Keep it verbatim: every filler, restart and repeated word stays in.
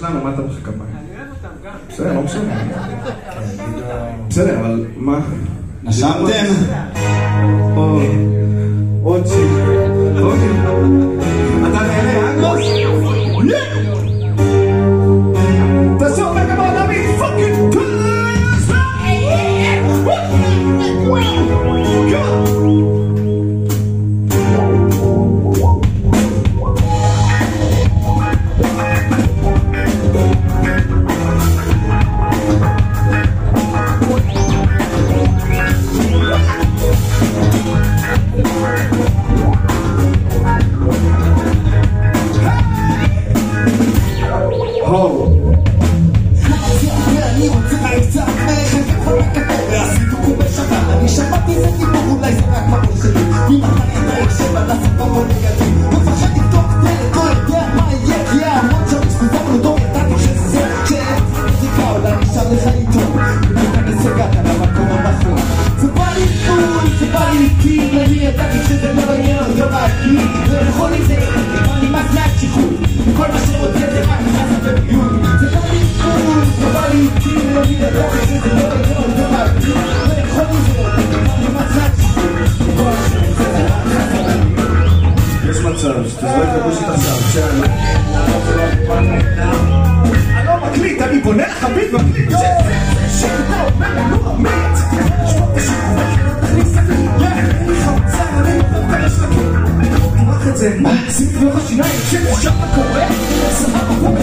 שלנו, מה אתה מוחא כפיים? אני אוהב אותם גם. בסדר, לא משנה. בסדר, אבל מה? נשמתם? עוד שיר. אתה נהנה, אנגוס? תעשו הרבה כמה עולמי, פאקינג טלס! יש מצב שתזרק לבושית עכשיו שאני אני לא מקליט, אני בונה לך ביט מקליט שזה זה שכתוב מלא מת שפות השכובה תכניס לי אני חמצה אני מבטל שלקים תמרח את זה מה? שים לי לך שיניים כשאתה שם הקורא סבבה